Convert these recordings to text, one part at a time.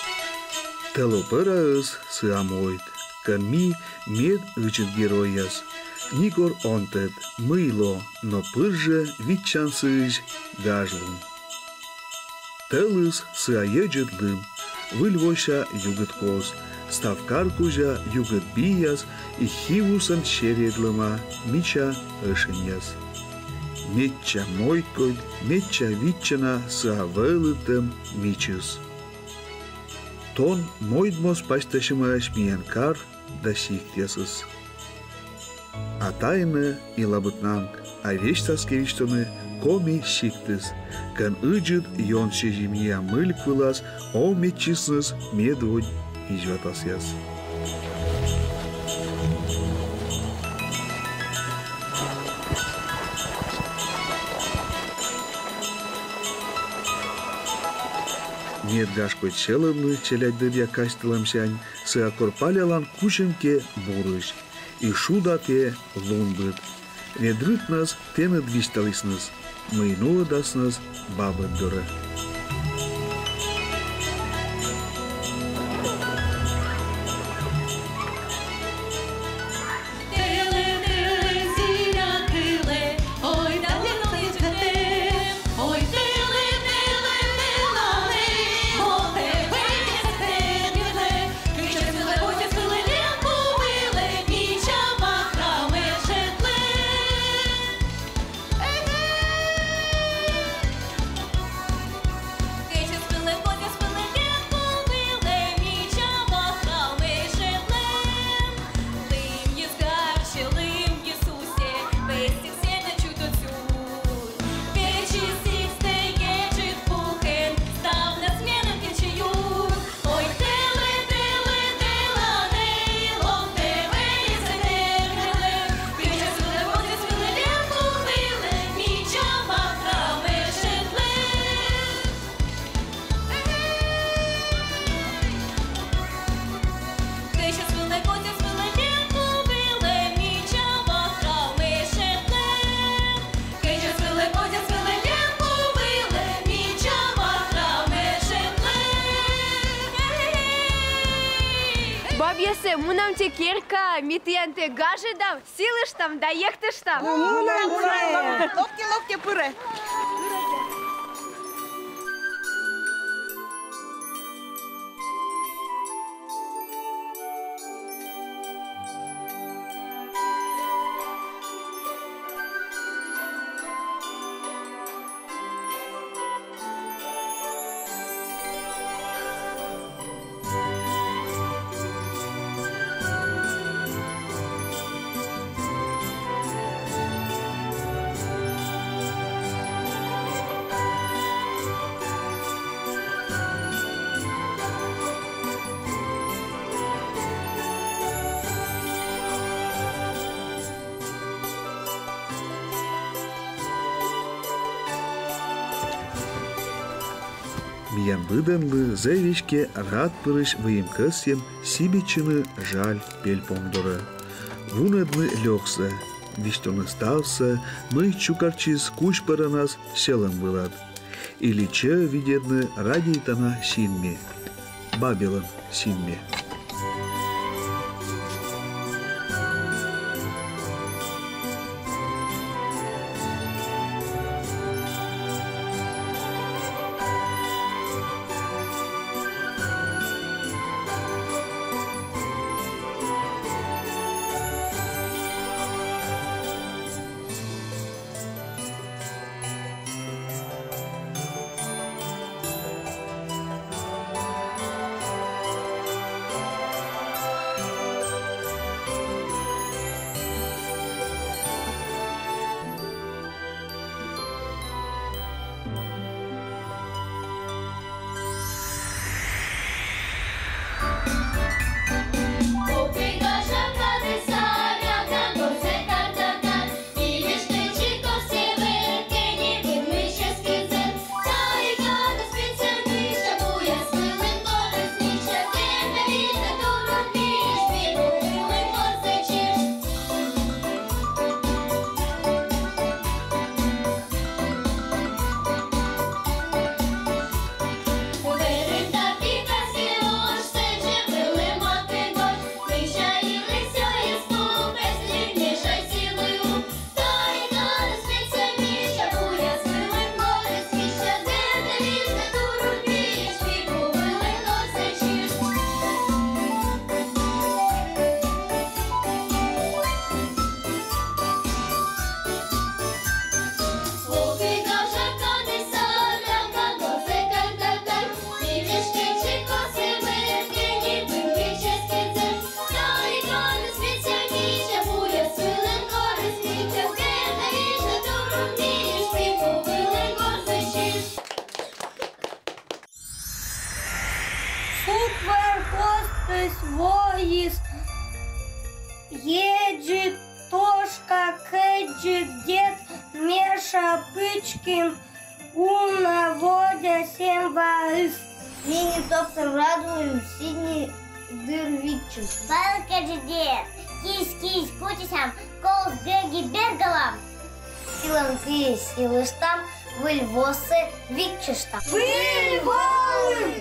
Телопыраыз сыамойт, ками мед ычыт герояс. Никор онтет, мыйло, но пырже витчансыж гажвун. Телыс сыаеджет лым, выльвоща югыт коз, ставкар кужа югыт бияс и хивусан чередлыма мича ышыньяс. Метча мойткой, метча витчана сыавелытым мичус. Тон мойдмос пасташымаш миянкар да сиктясыз. А тайны и лабытнанг, а вещь таскевичтоны коми сиктыз, кан ыджит йон шежимия мыльк вылаз, о метчисныз медводь ижватасяс. Нет гашкой челымны челяддыря кастылымшань, сыакорпалялан кушемке бурыш, и шудаке лунбыт. Недрытныз тены двисталысныз, мыйну дасныз бабы дыры. Бабьясе, мунам те керка, митиянте гаже дам, силыш там, да ехтыш там. Мунам, локти пыры. Миян выданлы зэвичке рад пырыш выемкасем сибичыны жаль пель помдора. Вунедны лёгса, виштоны ставса, мы чукарчиз куч паранас селам вылад. Или че видедны радийтана синме, Бабилон синме. вось воїс. Едет Тошка, Кэджик, Дед, Меша, Пычкин, Уна, Водя, Семба, Мини, доктор Радуин, Сидни, Дырвичев. Балка, Дед, Кись-кись, Кутисям, Колс, Беги, Бергалам. Силанки, Силыштам, Выльвосы, Викчештам. Выльволы!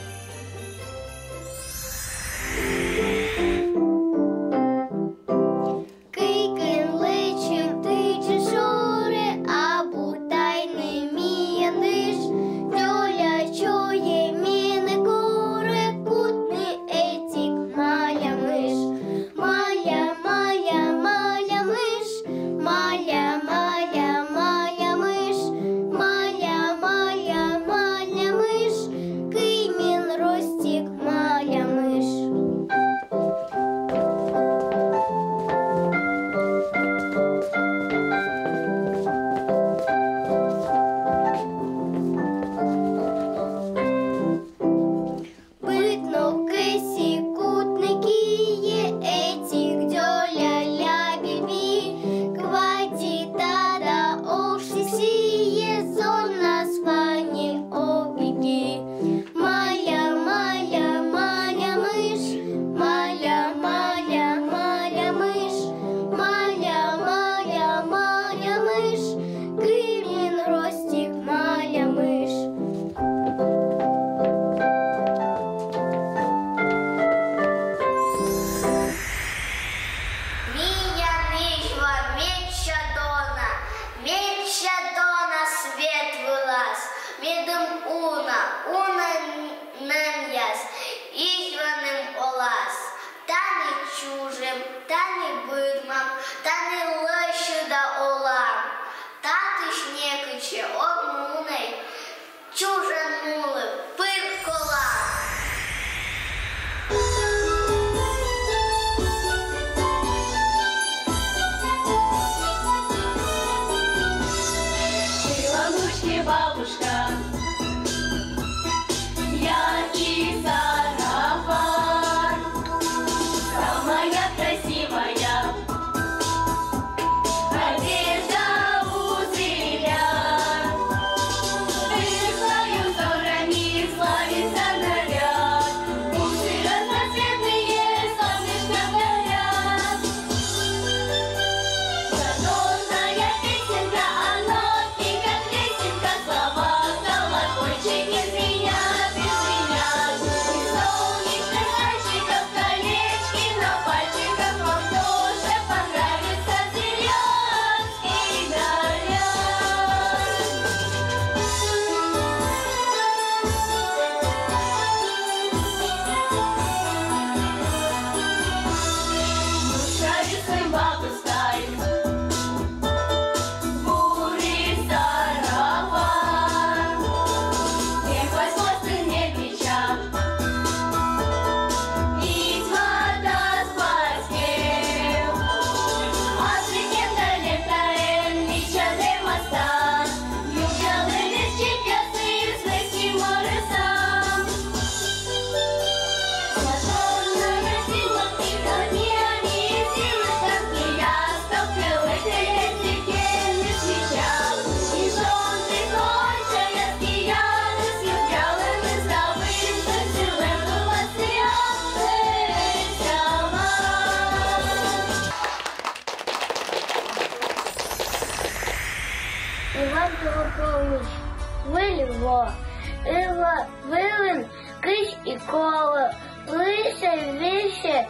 Вильво, Ива, Вилин, Кись і коло, Лися, Віще,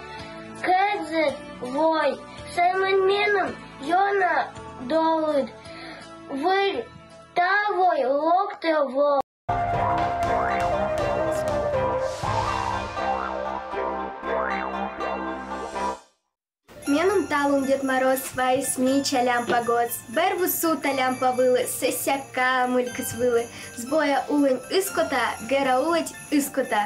Кедзет, Вой, Семенміном, Йона, Долит, Виль, Тавой, Локтево. Меном талум Дед Мороз свои смича лямпа гоц, берву сута лямпа вылы, сесяка мылькас вылы, сбоя улынь искота, гера улыть искота.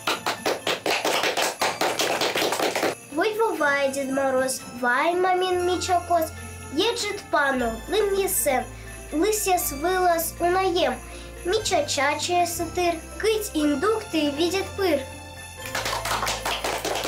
Вой вовай, Дед Мороз, вай мамин мичокос, еджит пану, лым есен, лысяс вылаз унаем, мича чачая сатыр, кыть индукты видит пыр.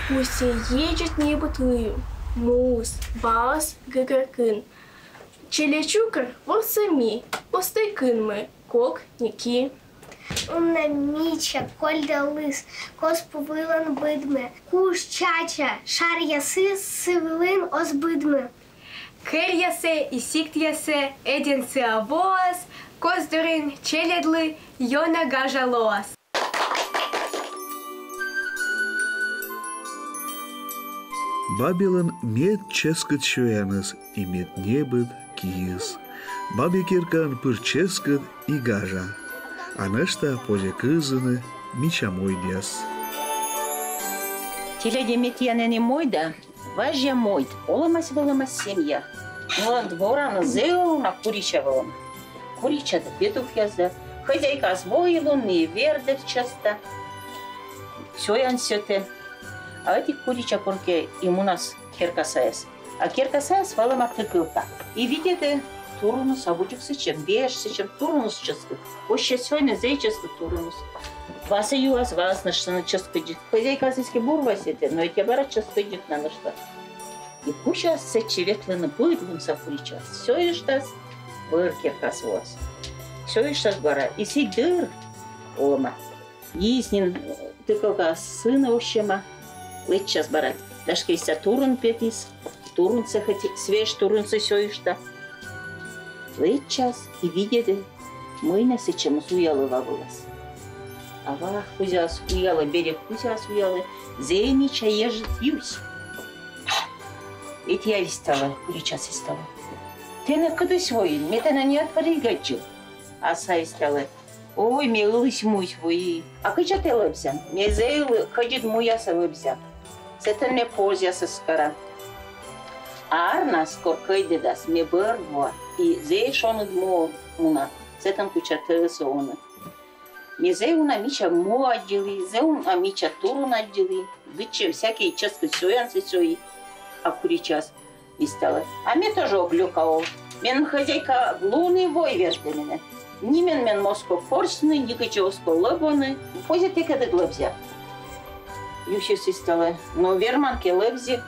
Усе едет не бутлы, мус, бас, гагакын. Челечукр вот сами, постайкын мы, кок, ники. Уна міча, кольда лис, кос повилан бидме, куш чача, шар яси, сивилин озбидме. Кер ясе и сикт ясе, эден сеавоас, коздурин челедлы, йона гажалоас. Бабилан мед ческат шуянас и мед небыт киес. Бабе киркан пыр ческат и гажа. Анашта позе кызыны мича мой дес. Теледемет янене мойда, важья мойд, оламась вылымась семья. Нолан дворана зеу на курича вылыма. Курича да петух язда, хозяйка освоила, не вердет часто. Все ян сёте. А эти курича порке им у нас керкасаяс. А керкасаяс вылыма кыкылта. И видите, турунус абучук сычем, беш сычем, турунус ческы. Още сегодня зей ческы турунус. Васа юас вас на что на ческы дит. Хозяйка сыски бурвасите, но эти бара ческы дит на что. И куча сыче ветлена быдлым сакурича. Все и штас быр керкас вас. Все и штас бара. И си дыр олма. Иснин тыкалка сына ощема. Лыть час барать. Даже если турун петис, турунца хоть свеж турунца все и что. Лыть час и видели, мы на сычем суялы лавылась. А вах кузяс уяла, берег кузяс уяла, зенича ежит юсь. Эти я вистала, куричас истала. Ты на куда свой, мне ты на не отваригачил. А са истала. Ой, мне лылась муй свой. А кыча ты лыбся? Мне зейлы ходит муяса лыбся. Сетен мне позяса скара. А арна скор кайдедас, мне бырва. И зей шон дмо муна. Сетен куча тыса она. Мне зей уна мича му отдели, зей уна мича турун отдели. Выче всякие чески сёянцы сёи. А куричас истала. А мне тоже оглюкал. Мен хозяйка луны вой вежды меня. Ни мен моско форсны, ни кычевско лыбаны. Позе ты когда глыбзя. Ющис истала. Но верманки лыбзи.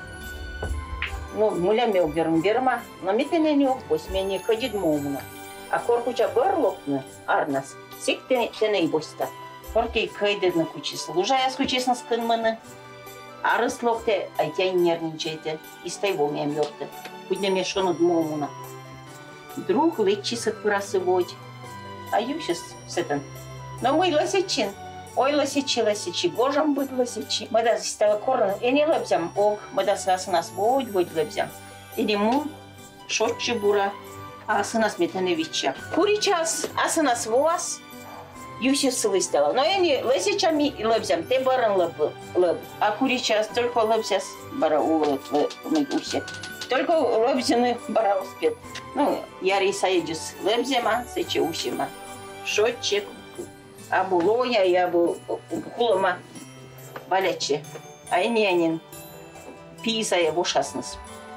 Ну, муля мел верма. Но метене не опось, мне ходит мумна. А коркуча барлокны, арнас. Сик теней боста. Коркей кайдет на кучи. Служая скучись на скынманы. А рыслокте, а тя нервничайте. И стайво меня мёрты. Будь мне шону дмумна. Друг лечисат прасывать. А ющис сетен. Но мы лосичин. Ой, лосичи, гожам быть лосичи. Мы да стала корна, и не лепзям ог, мы да нас водь лепзям. Или му, шотчи бура, а сынас метаневича. Куричас, а сынас вас, юсив сылы стала. Но я не лосичами и лепзям, те баран леп. А куричас только лепзяс бара улет мы усе. Только лепзяны бара успет. Ну, я рисаедис лепзяма, сече усима. Шотчик. А булоня, я был кулома баляче, а инянин писа его шаснес.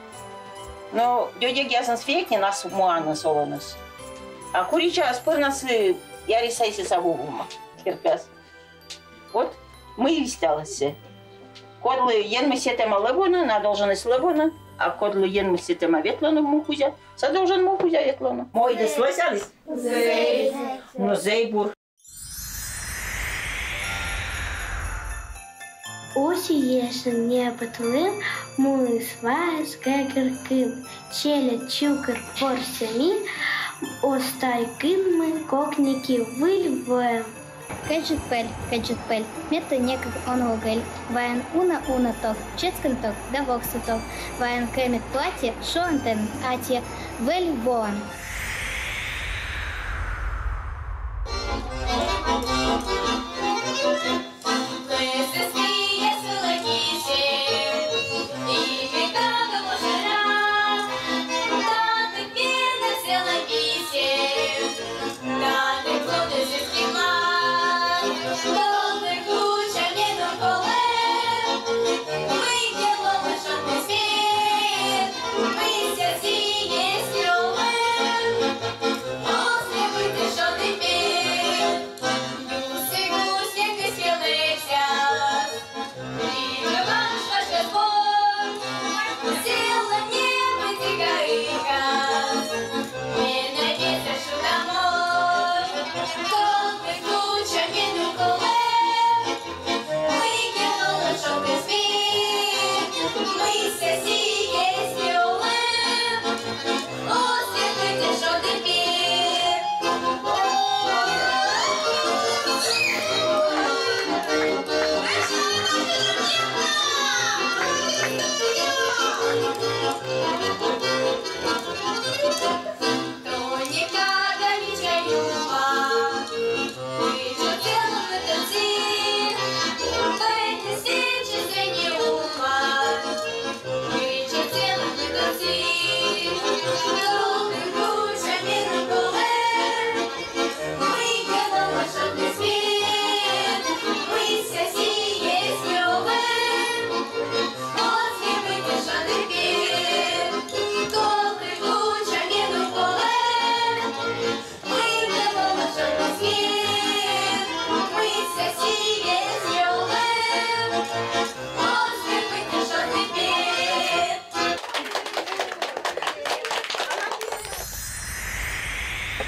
Но дядя гязан сфекни нас муана солонес. А курича спырнас я рисайся савугума, терпяс. Вот мы и всталась. Кодлы ен мы сетема лебона, на должность лебона, а кодлы ен мы сетема ветлану мухузя, задолжен мухузя ветлану. Мой да слышались? Зей. Ну зейбур. Усі єшен неботлим, мули сваяс гагерким, челя чукер порсями, остайкин мы кокники выльвоем. Кэджутпэль, мета некак онгогель, ваян уна ток, ческан ток, да воксу ток, ваян кэмит платье, шоантен, атье, вэльвоем. Выйдет, мы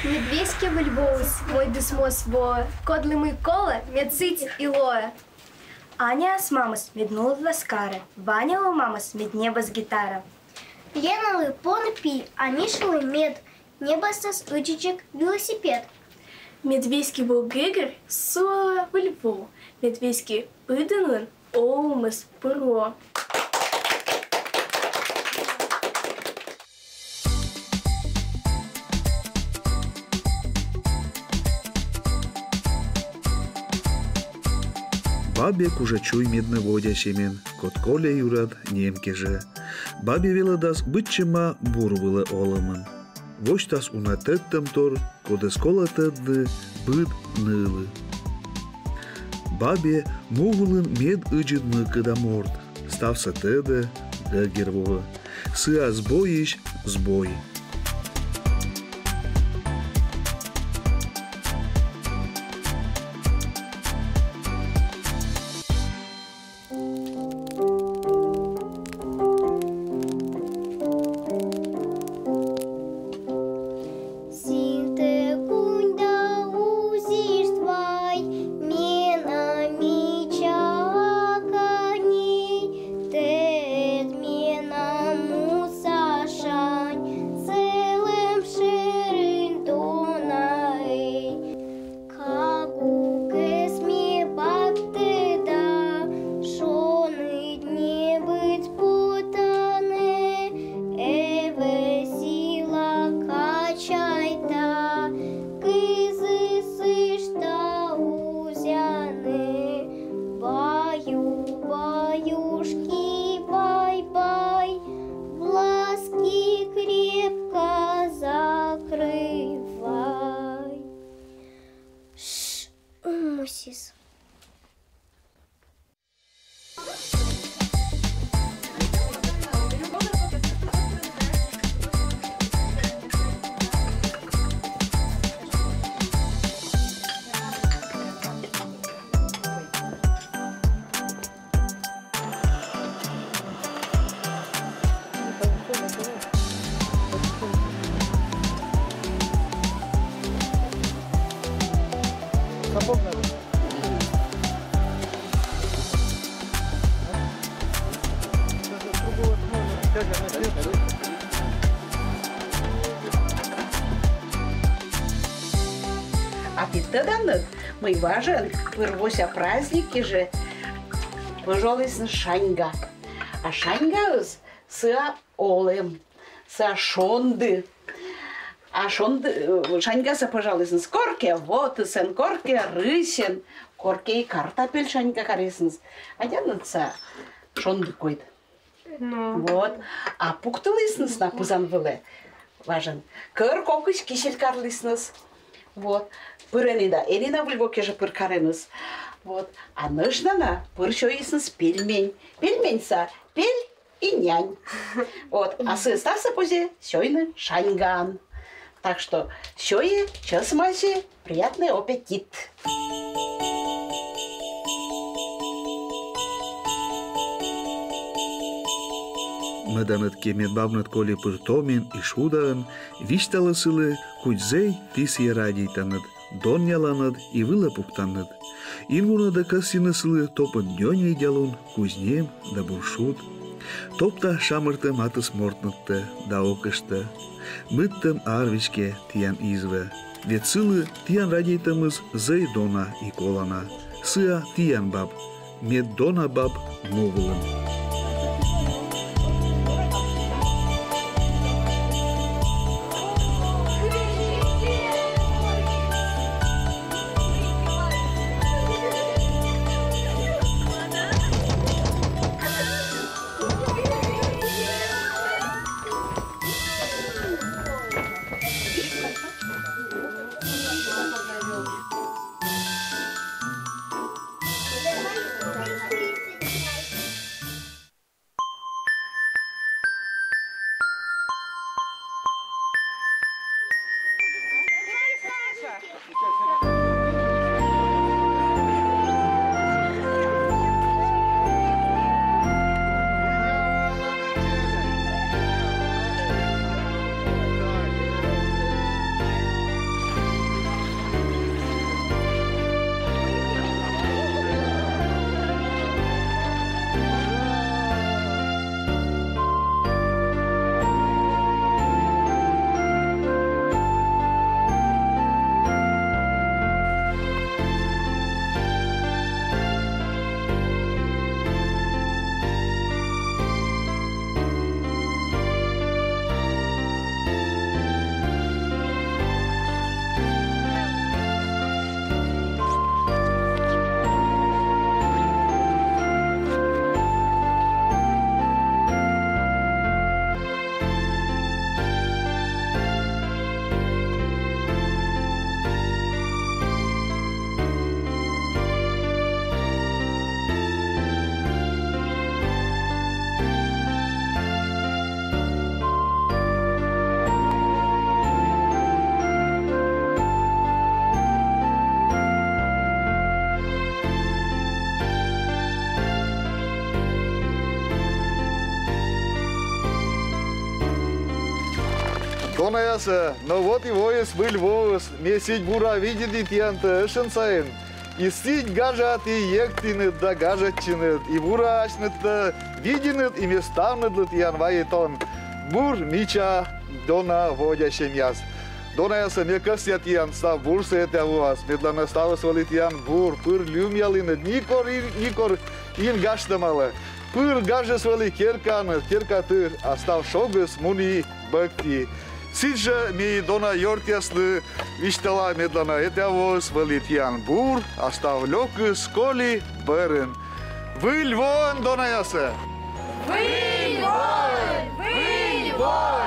Медвеське вельвоус, мой десмос воя, кодли Микола, медсиць і лоя. Аня с мамой меднула в ласкаре, Ваня у мамы мед небо с гитара. Леналы понпи, а Мишелы мед, небо с учичек велосипед. Медвеський был гигр, суа в льву, медвеський пыдынын, оумыс пыро. Бабек уже чуй медны водящемен, кот Коля юрат немке же. Бабе веладас бытчема бурвылы олымын. Воштас унатеттем тор, коды скола тедды быт нылы. Бабе мугулын мед ыджит мыкыда морд, ставса теде да герво. Сыа сбоищ сбой. А підтаданок ми важен вирвося праздники же, пожалуйста, шаньга. А шаньга с олем, с шонды. А шаньга са, пожалуйста, с корке, вот, сен корке, рысен, корке и картопель шаньга каресенс. А дянутся шонды койд. Вот. А пуктылысныс на пузан выле. Важен. Кыр кокыш кисель карлысныс. Вот. Пыренида, Элина в Львовке же пыркаренус. Вот. А нышнана пыршоисныс пельмень. Пельменьса, пель и нянь. Вот. А сыстаса позе сёйны шаньган. Так что сёе, час маси, приятный аппетит. Мыданат кемет бабнат коли пыртомен и шудаан, вишталысылы кудзей тисье радийтанат, донняланат и вылапуктанат. Ингуна да кассинысылы топын дёней дялун кузнем да буршут. Топта шамыртым атыс мортнытты да окышты. Мыттым арвичке тиян изве. Вет сылы тиян радийтамыз зэй дона и колана. Сыа тиян баб, мед дона баб мугулын. Дона яса, но вот и воес был воес, месить бура видит янта шенсаен. И сить гажат и ектинет да гажатчинет, и бурашнет да видинет и меставнет ян ваетон. Бур мича дона водящем яс. Дона яса мне кастят ян став бур се это у вас, медленно става свалит ян бур, пыр люмялинет, никор ин гаштамала. Пыр гаже свали керкан, керкатыр, а став шогыс муни бакти. Сиджа ми дона йортясны виштала медленно это воз валитян бур, а став лёкыс коли бэрен. Выль вон, дона яса! Выль вон! Выль вон!